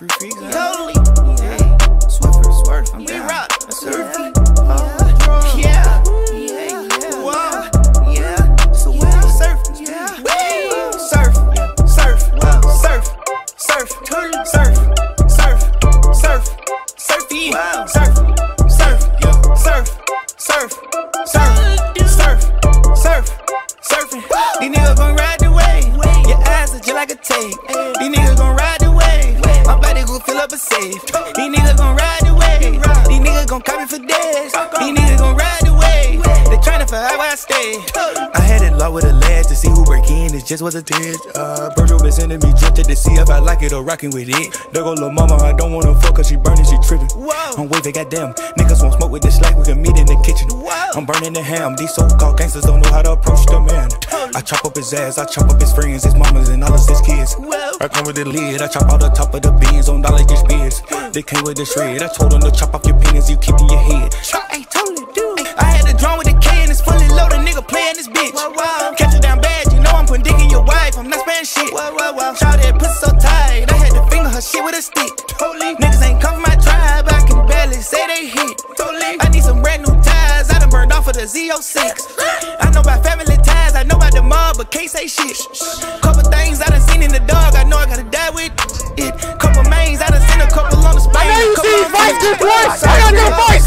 free totally. Yeah. Swiffer, swerve, I'm down. Rock, surfing. Yeah. Wow. Yeah. So surf. Yeah. Surf. Surf. Surf. Surf. Surf. Surf. Surf. Surfy. Surf. Surf. Surf. Surf. Surf. Surf. Surf. Surfing. These niggas gon' ride the wave. Your eyes are just like a tape. These niggas gon' ride the wave. My body gon' fill up a safe. These niggas gon' ride the wave. These niggas gon' copy for days. These niggas gon' ride the wave. They tryna find out where I stay. I had it locked with a lad to see who break in. It just was a test. Virgil been sending me drip to see if I like it or rockin' with it. There go lil' mama, I don't wanna fuck cause she burning, she trippin'. I'm waving, goddamn. Niggas won't smoke with the slack, we can meet in the kitchen. I'm burning the ham. These so-called gangsters don't know how to approach the man. I chop up his ass, I chop up his friends, his mamas, and all of his kids. I come with the lid, I chop out the top of the beans on dollar dish beers. They came with the shred, I told them to chop off your penis, you keep in your head. I totally do. I had the drum with the K and it's fully loaded, nigga playing this bitch. Catch it down bad, you know I'm putting dick in your wife, I'm not sparing shit. Shout that pussy so tight, I had to finger her shit with a stick. Niggas ain't come from my tribe, I can barely say they hit. I need some brand new ties, I done burned off of the Z06. I know about family ties, I know about the mob, but can't say shit. Couple things I done seen in the dog, I know I gotta die with it. Couple mains, I done seen a couple on the spine. I know you see Vice did twice, I got no voice.